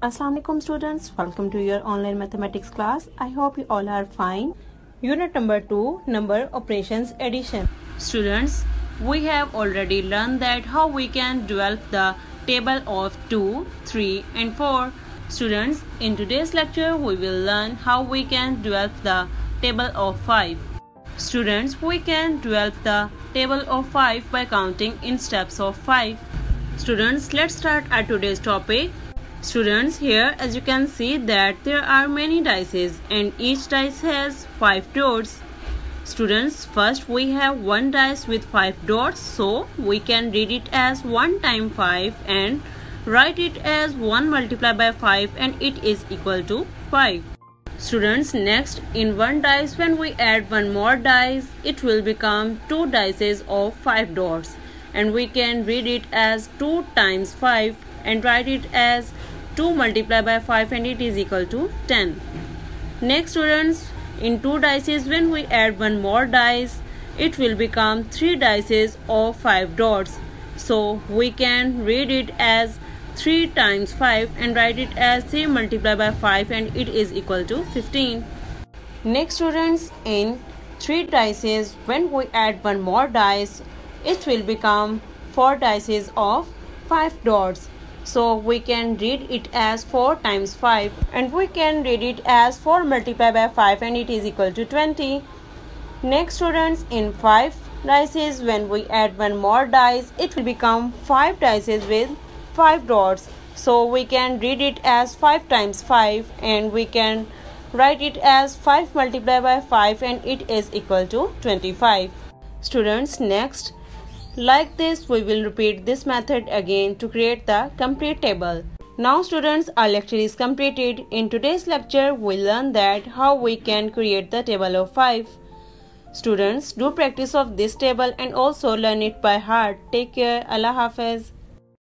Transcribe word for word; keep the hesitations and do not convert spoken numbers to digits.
Assalamu alaikum students, welcome to your online mathematics class. I hope you all are fine. Unit number two, number operations addition. Students, we have already learned that how we can develop the table of two, three and four. Students, in today's lecture we will learn how we can develop the table of five. Students, we can develop the table of five by counting in steps of five. Students, let's start our today's topic. Students, here as you can see that there are many dices and each dice has five dots. Students, first we have one dice with five dots, so we can read it as one times five and write it as one multiplied by five and it is equal to five. Students, next in one dice when we add one more dice, it will become two dices of five dots and we can read it as two times five and write it as two multiplied by five and it is equal to ten. Next students, in two dices when we add one more dice, it will become three dices of five dots. So we can read it as three times five and write it as three multiplied by five and it is equal to fifteen. Next students, in three dices when we add one more dice, it will become four dices of five dots. So we can read it as four times five and we can read it as four multiplied by five and it is equal to twenty. Next students, in five dices when we add one more dice, it will become five dices with five dots. So we can read it as five times five and we can write it as five multiplied by five and it is equal to twenty-five. Students, next, like this, we will repeat this method again to create the complete table. Now students, our lecture is completed. In today's lecture, we learn that how we can create the table of five. Students, do practice of this table and also learn it by heart. Take care. Allah Hafiz.